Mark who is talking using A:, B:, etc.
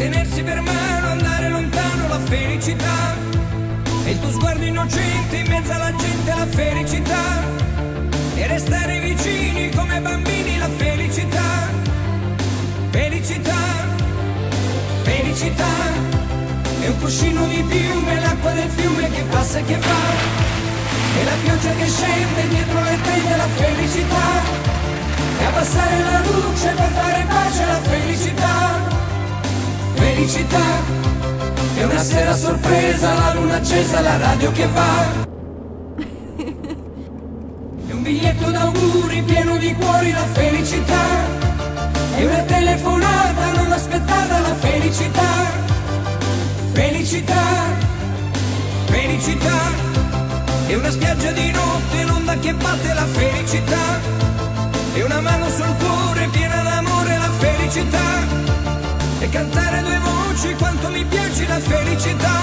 A: tenersi per mano, andare lontano, la felicità. E il tuo sguardo innocente in mezzo alla gente, la felicità. E restare vicini come bambini, la felicità. Felicità, felicità. È un cuscino di piume, l'acqua del fiume che passa e che va. E la pioggia che scende dietro le tende, la felicità. E abbassare la luce per fare pace, la felicità. Felicità. E una sera sorpresa, la luna accesa, la radio che va. E un biglietto d'auguri pieno di cuori, la felicità. E una telefonata non aspettata, la felicità. Felicità, felicità. E una spiaggia di notte, l'onda che batte, la felicità. E una mano sul cuore piena d'amore, la felicità. E cantare a due voci quanto mi piace, la felicità.